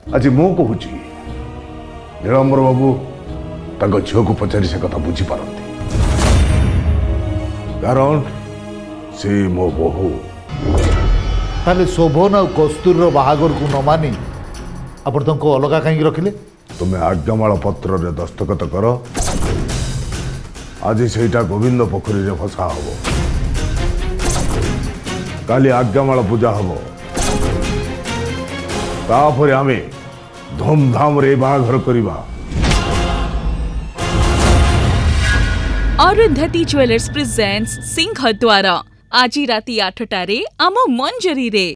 आज मु कहूँ नीलम्बर बाबू तांको झील को पचारि से कथा बुझी पारती कारण से मो बहु ताले शोभन और कस्तूर बाहागर को न मानी आपण तुमको अलगा कहीं रखिले तुम्हें आज्ञामाल पत्र रे दस्तखत कर आज सेटा गोविंद पोखरी रे फसा हबो काली आज्ञामाल पूजा हबो तापर आमे धूमधाम रे बाघर करिबा। अरुंधति ज्वेलर्स प्रेजेंट्स सिंह द्वारा आज राति 8 टारे आम मंजरी रे।